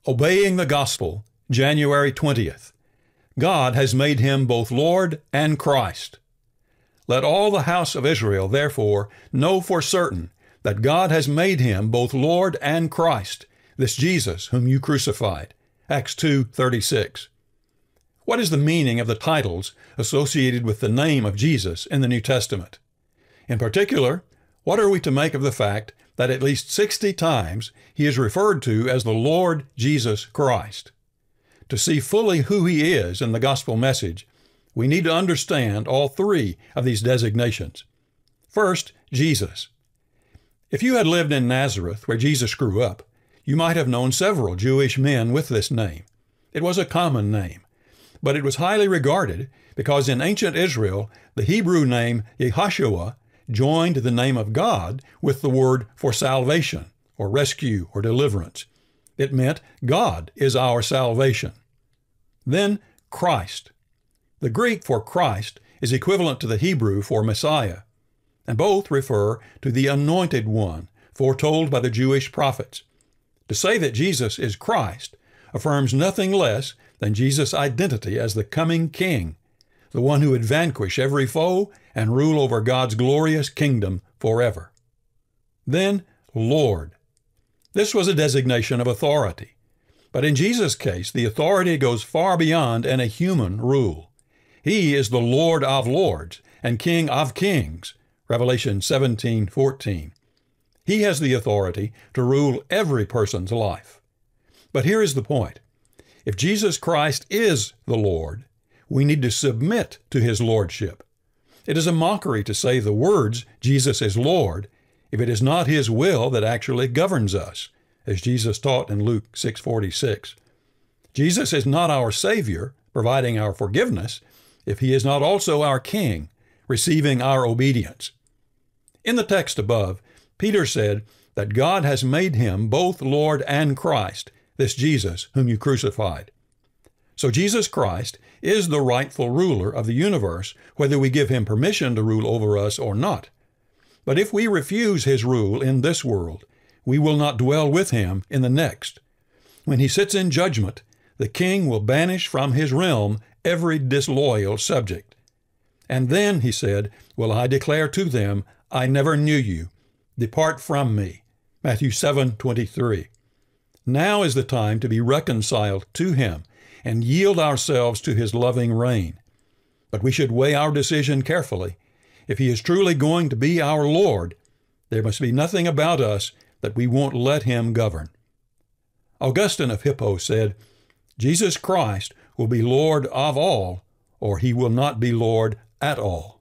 Obeying the Gospel, January 20th. God has made him both Lord and Christ. Let all the house of Israel, therefore, know for certain that God has made him both Lord and Christ, this Jesus whom you crucified. Acts 2:36. What is the meaning of the titles associated with the name of Jesus in the New Testament? In particular, what are we to make of the fact that at least 60 times he is referred to as the Lord Jesus Christ? To see fully who he is in the gospel message, we need to understand all three of these designations. First, Jesus. If you had lived in Nazareth, where Jesus grew up, you might have known several Jewish men with this name. It was a common name, but it was highly regarded because in ancient Israel, the Hebrew name Yehoshua joined the name of God with the word for salvation, or rescue, or deliverance. It meant God is our salvation. Then Christ. The Greek for Christ is equivalent to the Hebrew for Messiah, and both refer to the Anointed One, foretold by the Jewish prophets. To say that Jesus is Christ affirms nothing less than Jesus' identity as the coming King, the one who would vanquish every foe and rule over God's glorious kingdom forever. Then, Lord. This was a designation of authority. But in Jesus' case, the authority goes far beyond any human rule. He is the Lord of lords and King of kings, Revelation 17:14. He has the authority to rule every person's life. But here is the point. If Jesus Christ is the Lord, we need to submit to his lordship. It is a mockery to say the words, Jesus is Lord, if it is not his will that actually governs us, as Jesus taught in Luke 6:46. Jesus is not our Savior, providing our forgiveness, if he is not also our King, receiving our obedience. In the text above, Peter said that God has made him both Lord and Christ, this Jesus whom you crucified. So Jesus Christ is the rightful ruler of the universe, whether we give him permission to rule over us or not. But if we refuse his rule in this world, we will not dwell with him in the next. When he sits in judgment, the king will banish from his realm every disloyal subject. And then, he said, will I declare to them, I never knew you. Depart from me. Matthew 7:23. Now is the time to be reconciled to him and yield ourselves to his loving reign. But we should weigh our decision carefully. If he is truly going to be our Lord, there must be nothing about us that we won't let him govern. Augustine of Hippo said, Jesus Christ will be Lord of all, or he will not be Lord at all.